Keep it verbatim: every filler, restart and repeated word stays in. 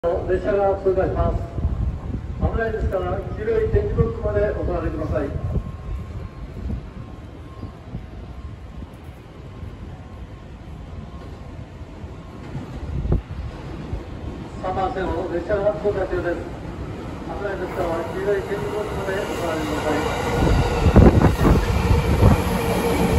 列車が通過します。危ないですから黄色い点字ブロックまでお下がりください。さんばん線を列車が通過中です。危ないですから黄色い点字ブロックまでお下がりください。